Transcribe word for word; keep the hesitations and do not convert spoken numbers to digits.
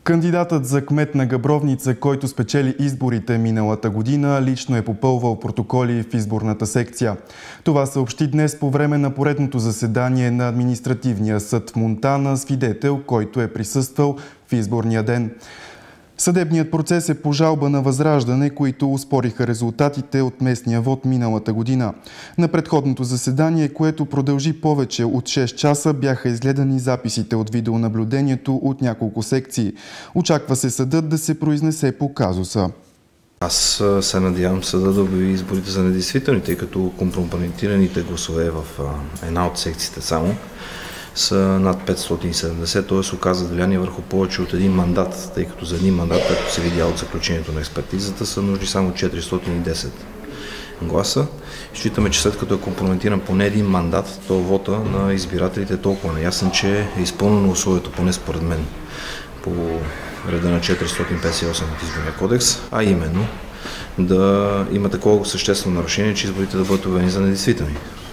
Кандидатът за кмет на Габровница, който спечели изборите миналата година, лично е попълвал протоколи в изборната секция. Това съобщи днес по време на поредното заседание на Административния съд в Монтана, свидетел, който е присъствал в изборния ден. Съдебният процес е по жалба на Възраждане, които оспориха резултатите от местния вод миналата година. На предходното заседание, което продължи повече от шест часа, бяха изгледани записите от видеонаблюдението от няколко секции. Очаква се съдът да се произнесе по казуса. Аз се надявам съда да обяви изборите за недействителни, тъй като компрометираните гласове в една от секциите само са над петстотин и седемдесет, т.е. оказа влияние върху повече от един мандат, тъй като за един мандат, както се видя от заключението на експертизата, са нужни само четиристотин и десет гласа. Считаме, че след като е компрометиран поне един мандат, то вота на избирателите е толкова неясен, че е изпълнено условието, поне според мен, по реда на четиристотин петдесет и осем от Изборния кодекс, а именно да има такова съществено нарушение, че изборите да бъдат обявени за недействителни.